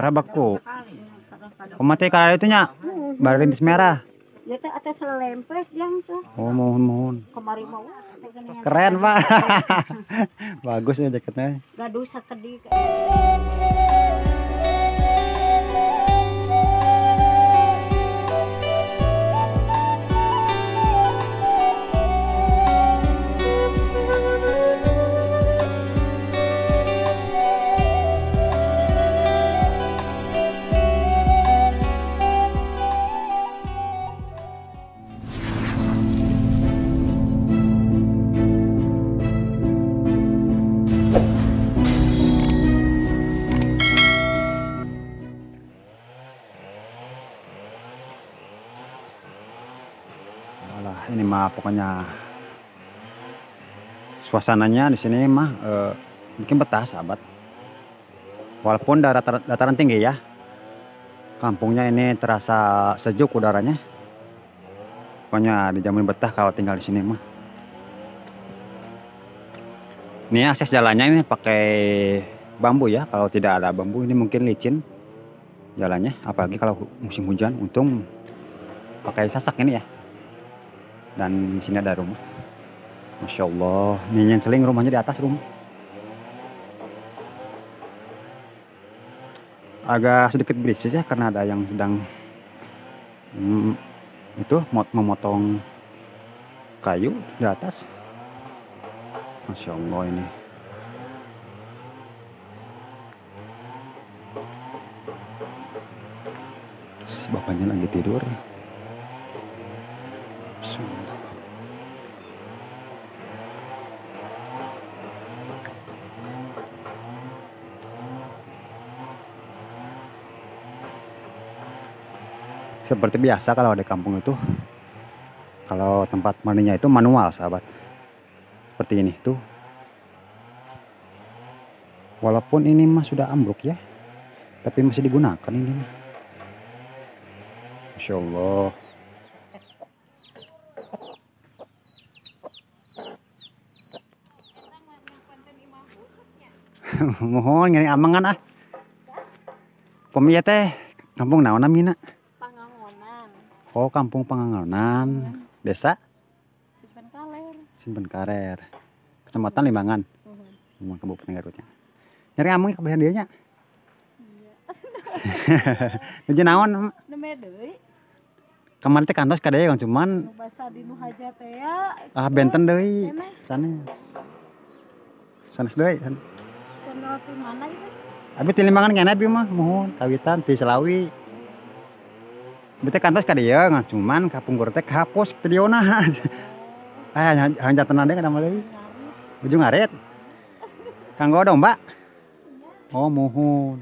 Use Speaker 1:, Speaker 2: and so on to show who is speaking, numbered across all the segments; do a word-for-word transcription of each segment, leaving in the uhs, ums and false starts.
Speaker 1: merah baku. Pemati kalau itu nya baru rintis merah.
Speaker 2: Ya teh atas lempes yang tuh.
Speaker 1: Oh mohon mohon.
Speaker 2: Kemari mau
Speaker 1: Keren pak. Bagus ya jaketnya.
Speaker 2: gaduh sakedi.
Speaker 1: Ini mah pokoknya suasananya di sini mah eh, bikin betah sahabat. Walaupun darat, dataran tinggi ya, kampungnya ini terasa sejuk udaranya. Pokoknya dijamin betah kalau tinggal di sini mah. Ini akses jalannya ini pakai bambu ya. Kalau tidak ada bambu ini mungkin licin jalannya. Apalagi kalau musim hujan, untung pakai sasak ini ya. Dan di sini ada rumah. Masya Allah, ini yang seling rumahnya di atas rumah. Agak sedikit berisik ya karena ada yang sedang hmm, itu memotong kayu di atas. Masya Allah ini. Bapaknya lagi tidur. Seperti biasa kalau di kampung itu, kalau tempat mandinya itu manual sahabat, seperti ini tuh. Walaupun ini mah sudah ambruk ya, tapi masih digunakan ini mah. Masya Allah. Mohon ngeri amangan ah. Pemiya teh kampung naon namina?
Speaker 2: Pangangonan.
Speaker 1: Oh, kampung Pangangonan. Desa
Speaker 2: Simpen Kaler.
Speaker 1: Simpen Karer. Kecamatan Limbangan. Heeh. Uh Kabupaten Garutnya. Nyari amang kabehan dieu nya. Iya. Nuju naon?
Speaker 2: Neme deui.
Speaker 1: Kemarin teh kantos kadaya cuman
Speaker 2: Nu basa di nu haja teh ya.
Speaker 1: ah benten deui. Sana. Sanes deui.
Speaker 2: Channel di mana itu?
Speaker 1: Abi ti Limbangan kene abi mah mohon kawitan ti Selawi. Abi teh kantos kadaya cuman kapung gor teh kahapus videona. Ah hanjatan ade kada deui. Ujung ngaret. Kanggo domba. Oh mohon.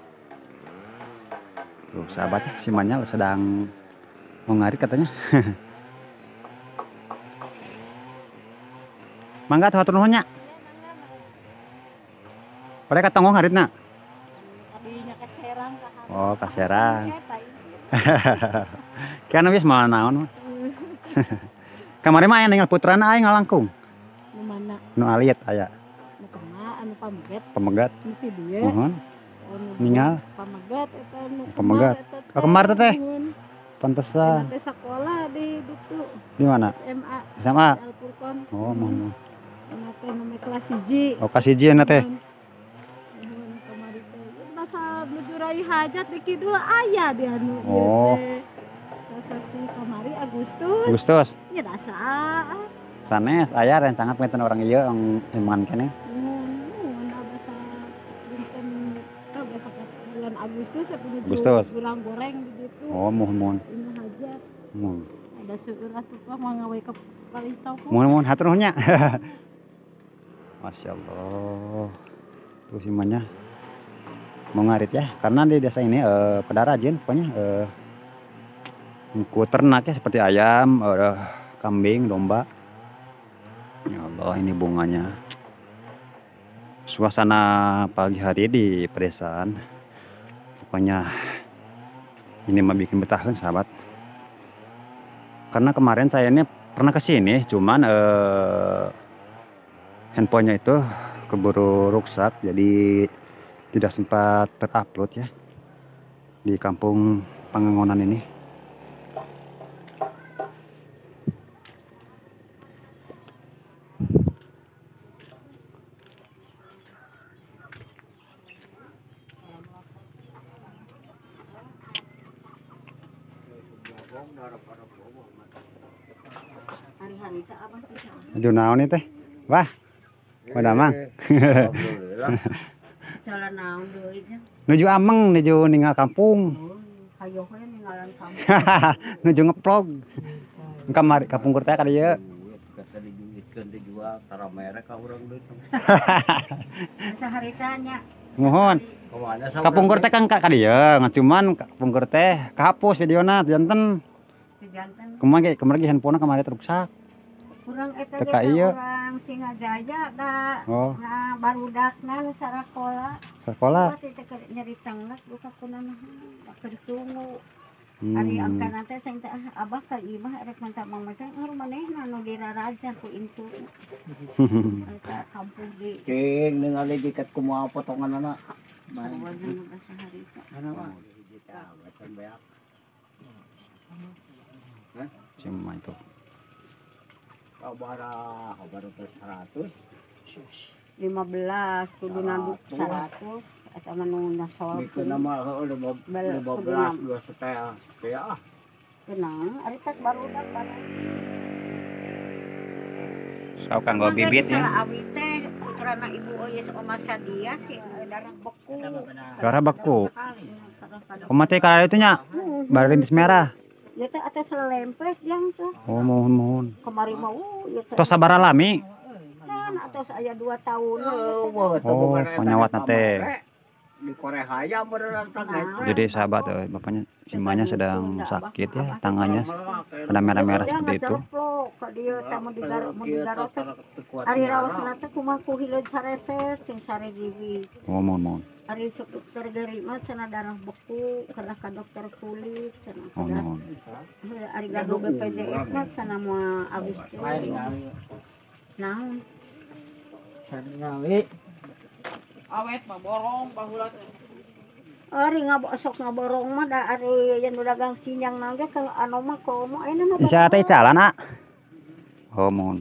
Speaker 1: Tuh sahabat si Manyal sedang mau ngarit katanya. Mangga tuh hatur nuhun nya. Pada katongong ngaritna.
Speaker 2: Tadinya ke Serang ka.
Speaker 1: Oh, ka Serang. Kan wis mau naon. Kamari mah aya ningali putrana aya ngalangkung.
Speaker 2: Nu mana?
Speaker 1: Nu aliet aya.
Speaker 2: Nu kena anu pamegat.
Speaker 1: Pamegat.
Speaker 2: Nu ti dieu.
Speaker 1: Mohon. Ningal.
Speaker 2: Pamegat eta nu
Speaker 1: Pamegat. Oh, kemar teh teh. Pantesan.
Speaker 2: Teh sekolah di ditu.
Speaker 1: Di mana?
Speaker 2: S M A.
Speaker 1: S M A.
Speaker 2: Alpurkon.
Speaker 1: Oh, mohon.
Speaker 2: Ana teh nu kelas siji.
Speaker 1: Oh, ka siji na teh.
Speaker 2: Nuhun kamari teh. Basa nuju rai hajat di kidul aya di anu ieu
Speaker 1: Oh.
Speaker 2: teh. Sasasi kamari Agustus.
Speaker 1: Agustus.
Speaker 2: Nya dasa.
Speaker 1: Sanes aya rencangan penten orang ieu yang Limbangan kene.
Speaker 2: Nuhun basa dinten teh basa bulan Agustus ya punya
Speaker 1: Agustus.
Speaker 2: Goreng goreng di ditu.
Speaker 1: Oh, mohon mohon.
Speaker 2: Ini hajat.
Speaker 1: Mohon.
Speaker 2: Ada seueur atuh mah mangawe ke Palistau.
Speaker 1: Mohon mohon hatur nuhun nya. Masya Allah. Tuh si Manya mau ngarit ya, karena di desa ini eh, pada rajin pokoknya eh, ku ternak ya seperti ayam, eh, kambing, domba. Ya Allah ini bunganya. Suasana pagi hari di pedesaan. Pokoknya ini mah bikin betahan sahabat. Karena kemarin saya ini pernah kesini, cuman eh, handphonenya itu keburu rusak, jadi tidak sempat terupload ya. di kampung Pangangonan ini.
Speaker 2: Hari-hari teh abah bisa.
Speaker 1: Aduh naon teh? Wah. Madamang.
Speaker 2: Jalan naon deui nya.
Speaker 1: Nuju ameng nuju ninggal kampung.
Speaker 2: Hayo we ninggalan kamu.
Speaker 1: Nuju ngeplog. Kamari kapungkur teh ka dieu.
Speaker 3: Kata dijuitkeun dijual tara merek ka urang deui.
Speaker 2: Saharita nya.
Speaker 1: Mohon.
Speaker 3: Kemana sa
Speaker 1: Kapungkur teh kan ka dieu, cuman kapungkur teh kahapus videona janten.
Speaker 2: Jantan
Speaker 1: Kumaha ge kemarin ge handphone kamari teruksak.
Speaker 2: kurang eta
Speaker 1: Teka
Speaker 2: ge
Speaker 1: ieu.
Speaker 2: urang Singajaya da.
Speaker 1: Oh,
Speaker 2: Nah barudakna nu sarakola.
Speaker 1: sekolah.
Speaker 2: Teh teh nyari tanglet buka kunana. Keur tunggu. Ari
Speaker 1: Hmm.
Speaker 2: angkana teh teh abah ka imah rek minta mama teh ngeur manehna nu diraraja ku intu. Eta kampung di
Speaker 3: cing ningali diket kumaha potonganna. Main.
Speaker 2: Sawan nu basa harita.
Speaker 3: Mana mah? Wetan beak.
Speaker 1: Cuma itu.
Speaker 3: Kabara, kabara terus seratus.
Speaker 2: lima belas kudu nanduk seratus eta mah nu nasol
Speaker 3: Bikin nama heuh lima belas dua setel. Ya.
Speaker 2: kenang ari tas barudak barang.
Speaker 1: Sok kanggo bibit ya.
Speaker 2: Salah abi teh putrana ibu Oyes Oma Sadia si darah beku.
Speaker 1: Darah beku.
Speaker 2: Kadang-kadang.
Speaker 1: Kumaha teh kalau itu nya? Baru rintis merah.
Speaker 2: Ya teh atas lempes jang tuh.
Speaker 1: Oh, mohon mohon.
Speaker 2: Kemari mah uh ya teh.
Speaker 1: Tos sabar alami.
Speaker 2: Kan atas aya dua tahun.
Speaker 3: Eueuh,
Speaker 1: Oh, penyawatna teh.
Speaker 3: Di Korea hayam beneran tangga.
Speaker 1: Jadi sahabat eh, bapaknya simanya sedang sakit ya, tangannya ada merah-merah seperti itu.
Speaker 2: Ka dieu teh mun digarot mun digarot teh ari rawasna teh kumaha ku hileud sareset sing sare diwi.
Speaker 1: Oh, mohon mohon.
Speaker 2: Ari sok dokter geri mah cenah darah beku, kana ka dokter kulit cenah.
Speaker 1: Oh, mohon.
Speaker 2: Ari gaduh B P J S mah cenah moal abis teh. Naon?
Speaker 4: Awet mah borong bahulat.
Speaker 2: Ari ngabosok ngaborong mah da ari yang dagang sinyang naon ge ka anu mah komo ayeuna mah.
Speaker 1: Isa teh calan, Nak. Oh, mohon.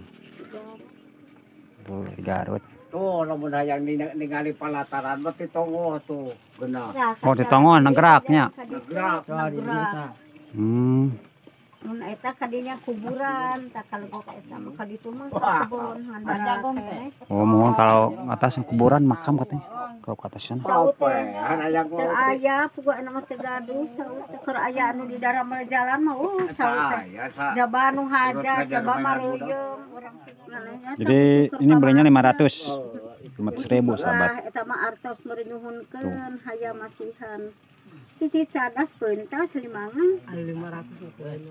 Speaker 1: Tuh, di Garut.
Speaker 3: Tuh, lamun hayang ningali palataran mah titongo tuh, geuna.
Speaker 1: Oh, di Tongon ngegeraknya.
Speaker 3: Gerak.
Speaker 2: Gerak.
Speaker 1: Hmm.
Speaker 2: Mun eta kadinya kuburan, tak kalau ka eta mah kaditu mah kebon ngandara teh.
Speaker 1: Oh, mohon kalau atas kuburan makam katanya. Kalau ke atas sana.
Speaker 3: Apa ya? Hayang
Speaker 2: Teu aya puguh anu mah teu gaduh, saut teh keur aya anu di daerah mah jalan mah uh saut teh.
Speaker 3: ya sa.
Speaker 2: Jaba nu hajat, jaba mareuyeum urang ngalehnya.
Speaker 1: Jadi ini belinya lima ratus. lima ratus ribu sahabat.
Speaker 2: Wah, eta mah artos meureun nuhunkeun hayam masihan. Titi cadas peuntas limangan.
Speaker 4: lima ratus rupiah.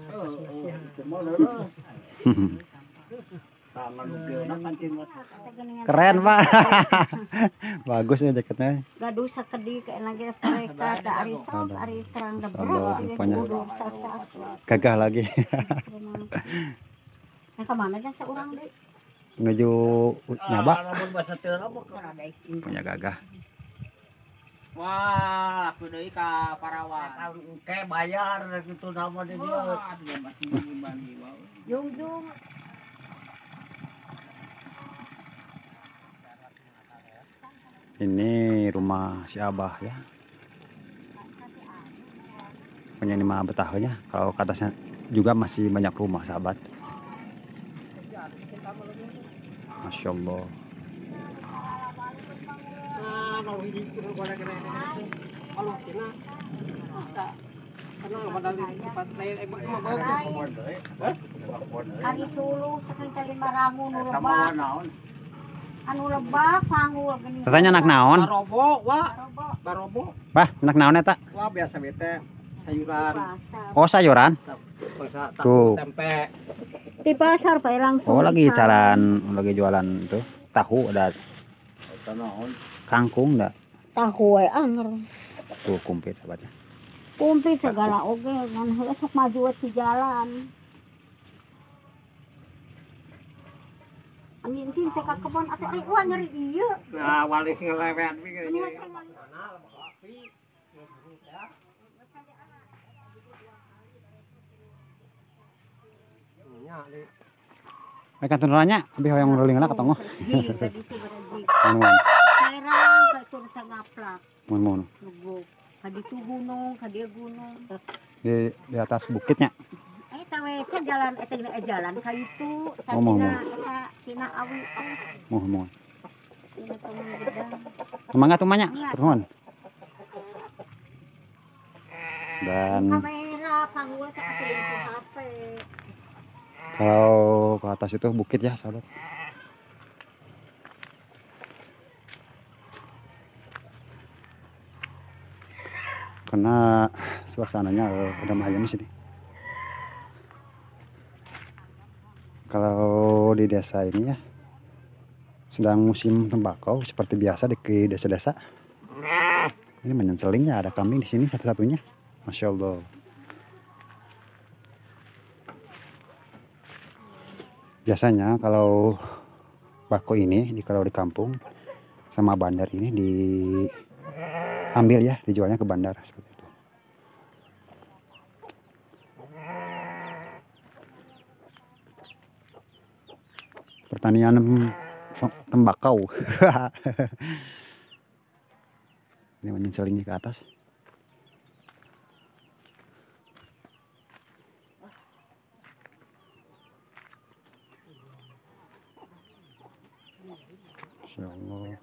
Speaker 3: Tangan ukieuna kancing mah.
Speaker 1: Keren, Pak. Bagus ya jaketnya.
Speaker 2: Gaduh sakedi ke lagi mereka da ari sok ari terang
Speaker 1: Sabar,
Speaker 2: gebrek
Speaker 1: rupanya.
Speaker 2: kudu sasas.
Speaker 1: Gagah lagi.
Speaker 2: Nah, kemana aja seorang deh?
Speaker 1: Menuju nyaba.
Speaker 3: Lamun basa teu apa
Speaker 1: Punya gagah.
Speaker 4: Wah, aku deui ka Parawan.
Speaker 3: Kayak bayar gitu nama di dia.
Speaker 4: Wah, dia masih bagi-bagi wae.
Speaker 2: Jung jung.
Speaker 1: Ini rumah si Abah ya. Punya lima betahnya. Kalau ke atasnya juga masih banyak rumah sahabat. Masya Allah.
Speaker 4: Nah, kalau hiji kudu gara-gara ini. Kalau kena karena padahal di pas lain eh mah bagus.
Speaker 2: Ari suluh sekitar lima rangu nu
Speaker 3: Sama
Speaker 2: lebak.
Speaker 3: naon?
Speaker 2: Anu lebak panggul geuning.
Speaker 1: Katanya anak naon?
Speaker 4: Barobo, wah,
Speaker 2: Robo
Speaker 4: barobo.
Speaker 1: Bah, anak naon eta?
Speaker 4: Wah, biasa bete sayuran.
Speaker 2: pasar.
Speaker 1: Oh, sayuran.
Speaker 4: Bangsa
Speaker 1: Tuh.
Speaker 4: tahu tempe.
Speaker 2: Di pasar pae langsung.
Speaker 1: Oh, lagi jalan, lagi jualan tuh. Tahu ada
Speaker 3: Eta naon?
Speaker 1: kangkung enggak?
Speaker 2: Tahu we anger.
Speaker 1: Tuh kumpit sahabatnya.
Speaker 2: Kumpi segala oge ngan heula sok maju we ti jalan. Angin tin teh ka kebon atuh ari wah nyari ieu.
Speaker 3: Nah, walis ngelewean
Speaker 2: Ini
Speaker 3: piye.
Speaker 2: saya
Speaker 4: Ali.
Speaker 1: Mereka tururannya lebih yang rolling lah ketemu.
Speaker 2: Di tadi itu berarti.
Speaker 1: Mon
Speaker 2: Serang ka tur sa ngaplak.
Speaker 1: mon mon
Speaker 2: Lugog. Kadi tu gunung, kadi gunung.
Speaker 1: di di atas bukitnya.
Speaker 2: Eh tawe teh jalan eta eh, jalan ka itu
Speaker 1: Oh, mau,
Speaker 2: tina
Speaker 1: mau.
Speaker 2: eta tina awi eh
Speaker 1: Mon mon.
Speaker 2: tina taman gedang.
Speaker 1: Kemangga tuh banyak
Speaker 2: Enggak.
Speaker 1: turun. Dan
Speaker 2: Kamera panggul teh atuh di H P.
Speaker 1: kalau ke atas itu bukit ya sahabat. Karena suasananya eh, udah ayam di sini. Kalau di desa ini ya sedang musim tembakau seperti biasa di ke desa-desa. Ini menyenselingnya ada kambing di sini satu-satunya. Masya Allah. Biasanya kalau bako ini di kalau di kampung sama bandar ini diambil ya, dijualnya ke bandar seperti itu. Pertanian tembakau. Ini menyenselingnya ke atas. Masya Allah.